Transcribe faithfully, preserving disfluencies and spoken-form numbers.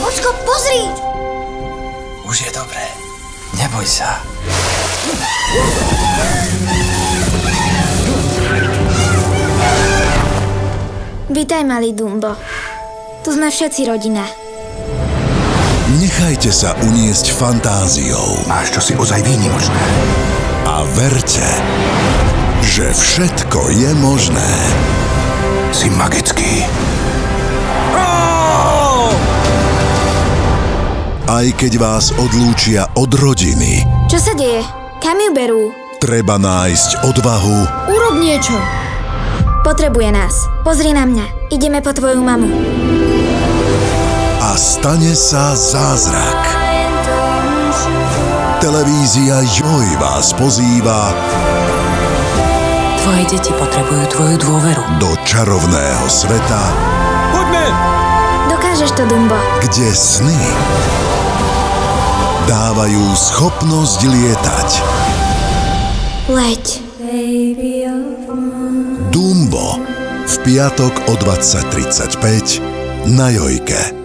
Ocko, pozri! Už je dobré. Neboj sa. Vítaj, malý Dumbo. Tu sme všetci rodina. Nechajte sa uniesť fantáziou. Máš čosi ozaj výnimočné. A verte, že všetko je možné. Si magický. Aj keď vás odlúčia od rodiny, Čo sa deje? Kam ju berú? treba nájsť odvahu Urob niečo. Potrebuje nás. Pozri na mňa. Ideme po tvoju mamu. a stane sa zázrak. Televízia Joj vás pozýva Tvoje deti potrebujú tvoju dôveru. do čarovného sveta, Poďme! Dokážeš to, Dumbo. kde sny dávajú schopnosť lietať. Leď. Dumbo v piatok o dvadsať tridsaťpäť na Jojke.